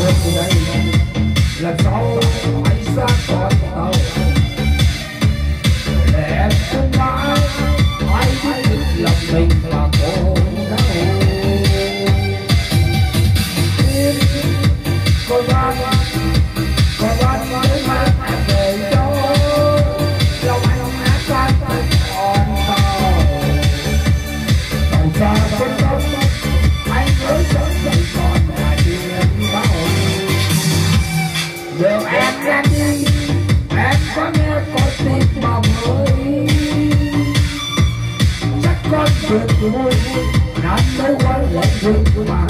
từ đây lần sau hãy xa con tàu để em không mãi hãy biết được lòng mình là cô gái. Con ba đến hát về cho lòng anh hát tan còn tàu tàu xa bên đông anh mới sớm dậy còn hai đêm báo. Giờ em ra đi em có nghe con tim mà mới chắc con chuyện vui năm mới quay lại thương của bà.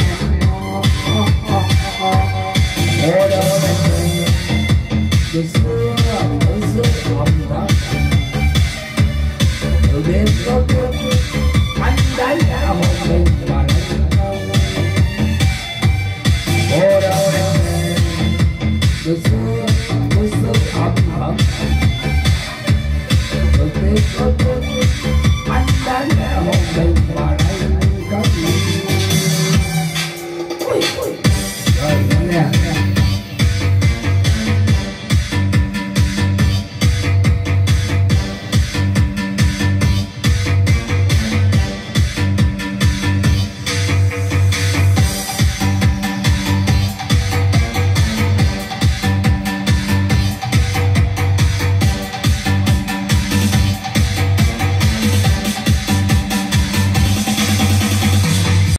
Ở đâu ngày xưa ở dưới lòng đất từ đêm có tuyết anh đáy đã một mình